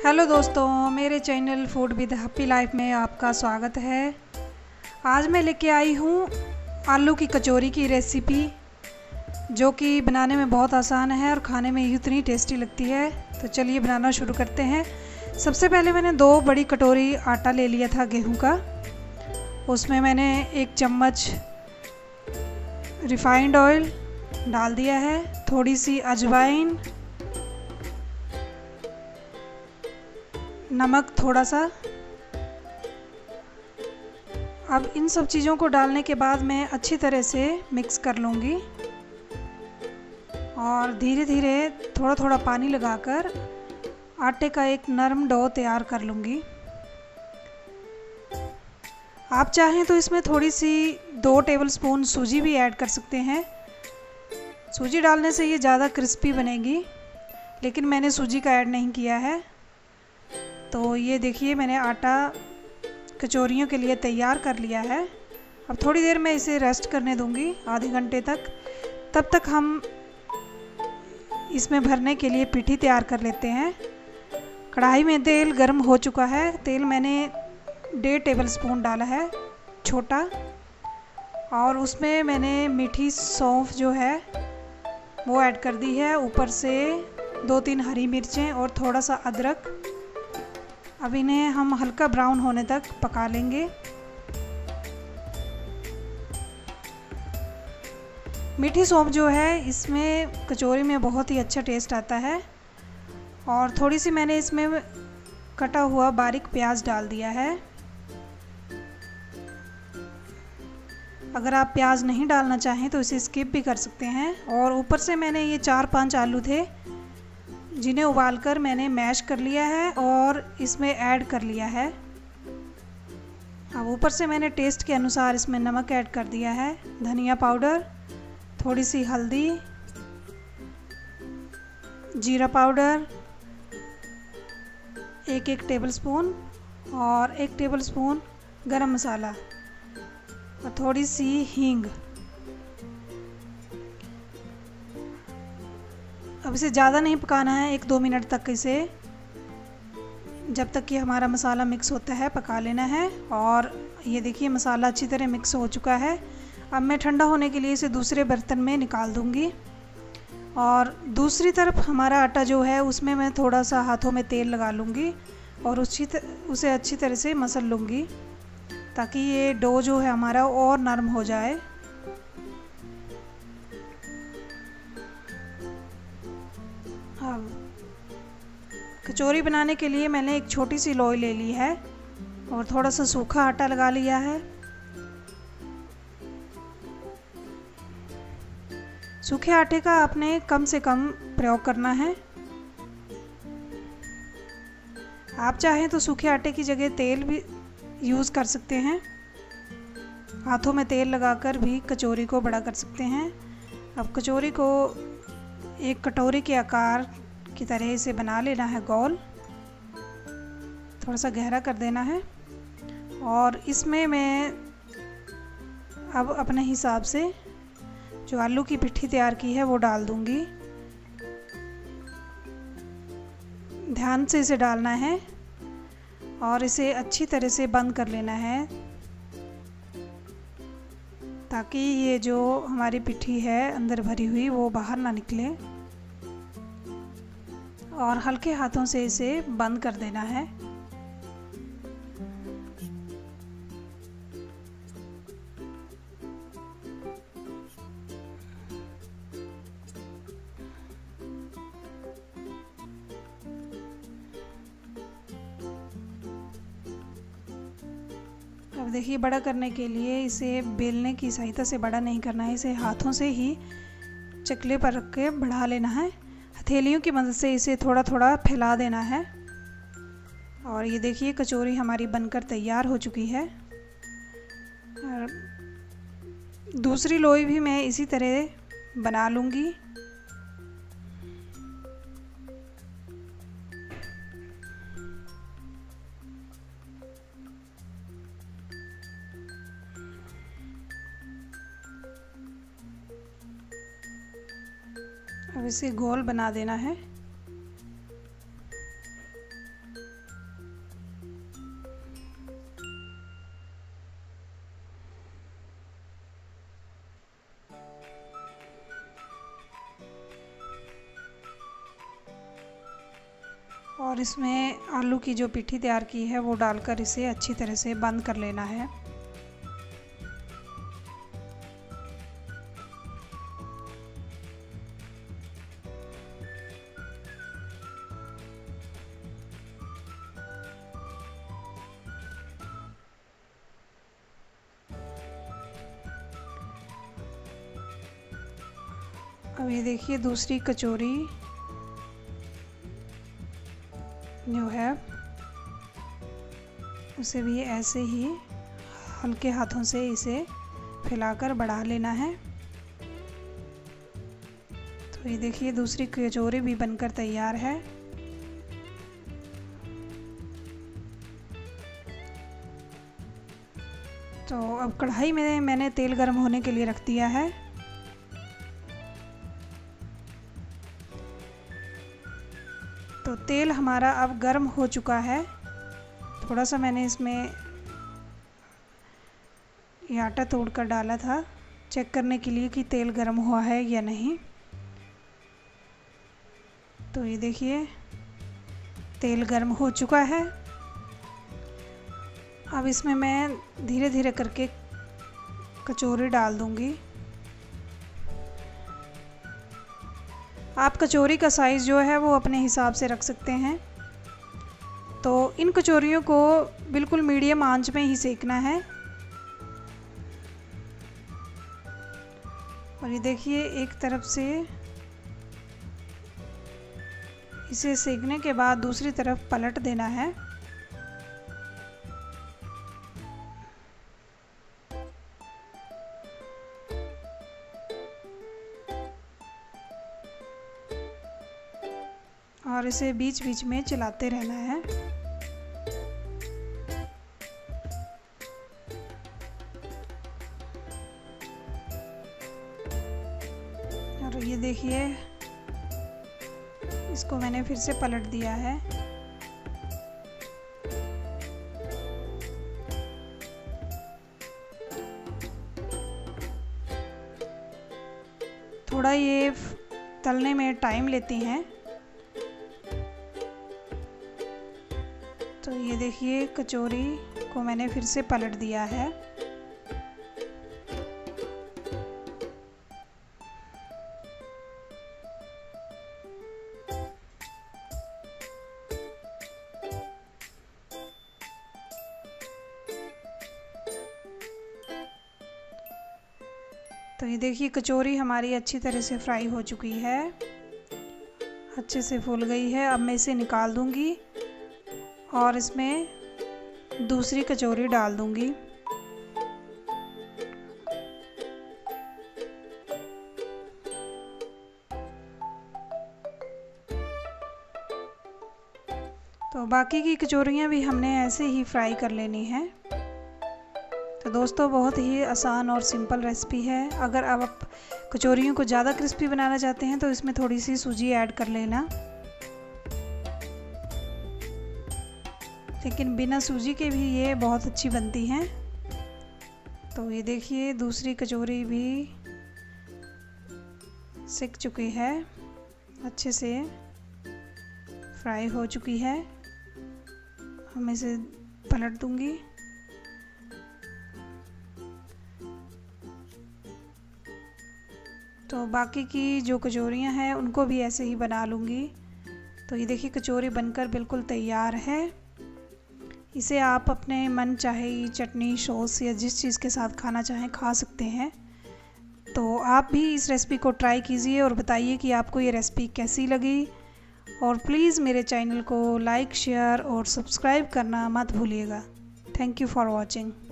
Hello दोस्तों, मेरे channel food with happy life में आपका स्वागत है। आज मैं लेके आई हूँ आलू की कचौरी की रेसिपी, जो कि बनाने में बहुत आसान है और खाने में इतनी टेस्टी लगती है। तो चलिए बनाना शुरू करते हैं। सबसे पहले मैंने 2 बड़ी कटोरी आटा ले लिया था गेहूं का। उसमें मैंने 1 चम्मच रिफाइंड ऑयल डाल दिया है, थोड़ी सी अजवाइन, नमक थोड़ा सा। अब इन सब चीज़ों को डालने के बाद मैं अच्छी तरह से मिक्स कर लूँगी और धीरे धीरे थोड़ा थोड़ा पानी लगाकर आटे का एक नरम डो तैयार कर लूँगी। आप चाहें तो इसमें थोड़ी सी 2 टेबलस्पून सूजी भी ऐड कर सकते हैं। सूजी डालने से ये ज़्यादा क्रिस्पी बनेगी, लेकिन मैंने सूजी का ऐड नहीं किया है। तो ये देखिए, मैंने आटा कचौरियों के लिए तैयार कर लिया है। अब थोड़ी देर मैं इसे रेस्ट करने दूंगी, आधे घंटे तक। तब तक हम इसमें भरने के लिए पिठी तैयार कर लेते हैं। कढ़ाई में तेल गर्म हो चुका है। तेल मैंने 1.5 टेबलस्पून डाला है, छोटा, और उसमें मैंने मीठी सौंफ जो है वो ऐड कर दी है। ऊपर से 2-3 हरी मिर्चें और थोड़ा सा अदरक। अब इन्हें हम हल्का ब्राउन होने तक पका लेंगे। मीठी सौंफ जो है, इसमें कचौरी में बहुत ही अच्छा टेस्ट आता है। और थोड़ी सी मैंने इसमें कटा हुआ बारीक प्याज डाल दिया है। अगर आप प्याज नहीं डालना चाहें तो इसे स्किप भी कर सकते हैं। और ऊपर से मैंने ये 4-5 आलू थे, जिन्हें उबालकर मैंने मैश कर लिया है और इसमें ऐड कर लिया है। अब ऊपर से मैंने टेस्ट के अनुसार इसमें नमक ऐड कर दिया है, धनिया पाउडर, थोड़ी सी हल्दी, जीरा पाउडर 1 टेबलस्पून और 1 टेबलस्पून गरम मसाला और थोड़ी सी हींग। अब इसे ज़्यादा नहीं पकाना है, 1-2 मिनट तक इसे, जब तक कि हमारा मसाला मिक्स होता है, पका लेना है। और ये देखिए, मसाला अच्छी तरह मिक्स हो चुका है। अब मैं ठंडा होने के लिए इसे दूसरे बर्तन में निकाल दूंगी। और दूसरी तरफ हमारा आटा जो है, उसमें मैं थोड़ा सा हाथों में तेल लगा लूँगी और उसे अच्छी तरह से मसल लूँगी, ताकि ये डो जो है हमारा और नरम हो जाए। अब कचौरी बनाने के लिए मैंने एक छोटी सी लोई ले ली है और थोड़ा सा सूखा आटा लगा लिया है। सूखे आटे का आपने कम से कम प्रयोग करना है। आप चाहें तो सूखे आटे की जगह तेल भी यूज़ कर सकते हैं। हाथों में तेल लगाकर भी कचौरी को बड़ा कर सकते हैं। अब कचौरी को एक कटोरी के आकार की तरह इसे बना लेना है, गोल, थोड़ा सा गहरा कर देना है। और इसमें मैं अब अपने हिसाब से जो आलू की पिट्ठी तैयार की है वो डाल दूंगी। ध्यान से इसे डालना है और इसे अच्छी तरह से बंद कर लेना है, ताकि ये जो हमारी पिट्ठी है अंदर भरी हुई वो बाहर ना निकले। और हल्के हाथों से इसे बंद कर देना है। अब देखिए, बड़ा करने के लिए इसे बेलने की सहायता से बड़ा नहीं करना है, इसे हाथों से ही चकले पर रख के बढ़ा लेना है। हथेलियों की मदद से इसे थोड़ा थोड़ा फैला देना है। और ये देखिए, कचौरी हमारी बनकर तैयार हो चुकी है। और दूसरी लोई भी मैं इसी तरह बना लूँगी। अब इसे गोल बना देना है। और इसमें आलू की जो पिट्ठी तैयार की है वो डालकर इसे अच्छी तरह से बंद कर लेना है। अब ये देखिए दूसरी कचौरी जो है उसे भी ऐसे ही हल्के हाथों से इसे फैलाकर बढ़ा लेना है। तो ये देखिए दूसरी कचौरी भी बनकर तैयार है। तो अब कढ़ाई में मैंने तेल गर्म होने के लिए रख दिया है। तो तेल हमारा अब गर्म हो चुका है। थोड़ा सा मैंने इसमें ये आटा तोड़कर डाला था चेक करने के लिए कि तेल गर्म हुआ है या नहीं। तो ये देखिए तेल गर्म हो चुका है। अब इसमें मैं धीरे धीरे करके कचौरी डाल दूंगी। आप कचौरी का साइज़ जो है वो अपने हिसाब से रख सकते हैं। तो इन कचौरियों को बिल्कुल मीडियम आंच में ही सेकना है। और ये देखिए एक तरफ से इसे सेकने के बाद दूसरी तरफ पलट देना है। और इसे बीच बीच में चलाते रहना है। और ये देखिए इसको मैंने फिर से पलट दिया है। थोड़ा ये तलने में टाइम लेती हैं। तो ये देखिए कचौरी को मैंने फिर से पलट दिया है। तो ये देखिए कचौरी हमारी अच्छी तरह से फ्राई हो चुकी है, अच्छे से फूल गई है। अब मैं इसे निकाल दूंगी और इसमें दूसरी कचौरी डाल दूंगी। तो बाकी की कचौरियाँ भी हमने ऐसे ही फ्राई कर लेनी है। तो दोस्तों बहुत ही आसान और सिंपल रेसिपी है। अगर आप कचौरियों को ज़्यादा क्रिस्पी बनाना चाहते हैं तो इसमें थोड़ी सी सूजी ऐड कर लेना, लेकिन बिना सूजी के भी ये बहुत अच्छी बनती हैं। तो ये देखिए दूसरी कचौरी भी सिक चुकी है, अच्छे से फ्राई हो चुकी है। हम इसे पलट दूंगी। तो बाकी की जो कचौरियाँ हैं उनको भी ऐसे ही बना लूँगी। तो ये देखिए कचौरी बनकर बिल्कुल तैयार है। इसे आप अपने मन चाहे चटनी, सॉस या जिस चीज़ के साथ खाना चाहें खा सकते हैं। तो आप भी इस रेसिपी को ट्राई कीजिए और बताइए कि आपको ये रेसिपी कैसी लगी। और प्लीज़ मेरे चैनल को लाइक, शेयर और सब्सक्राइब करना मत भूलिएगा। Thank you for watching.